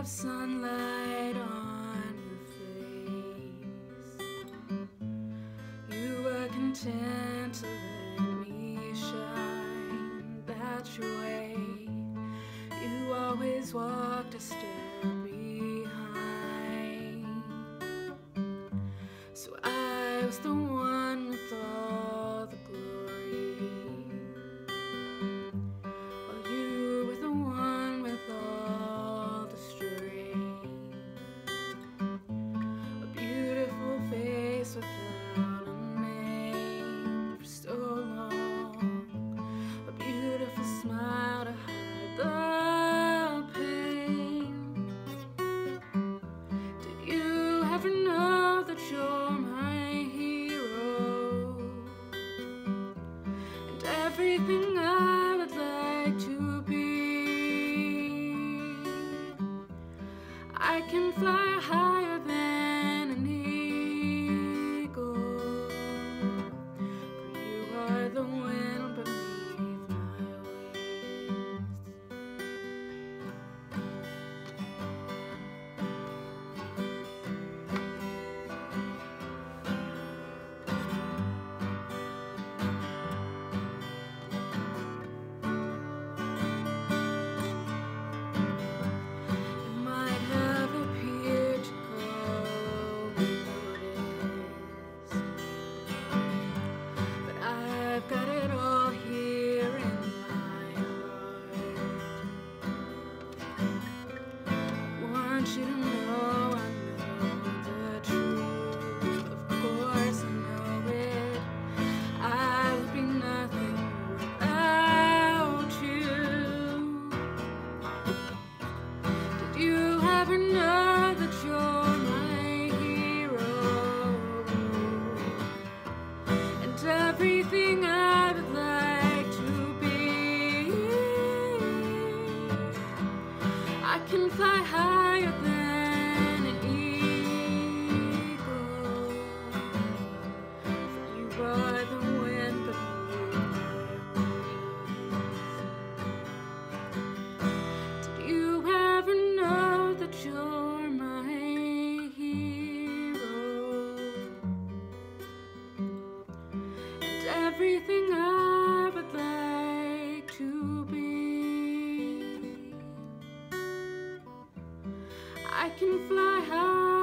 of sunlight on your face. You were content to let me shine that your way. You always walked a step behind. So I was the one with all the glory, while you were the one with all the strength. A beautiful face without a name for so long. A beautiful smile to hide the pain. Did you ever know that you're my hero, and everything I would like to be? I can fly higher than an eagle, for you are the wind beneath my wings. You might have appeared to go unnoticed, but I've got it all here in my heart. I want you to know I know the truth. Of course I know it. I would be nothing without you. Did you ever know that you're my hero, and everything I would like to be? I can fly higher than an eagle, for you are the wind beneath my wings. Did you ever know that you're my hero, and everything I would like to be? I can fly high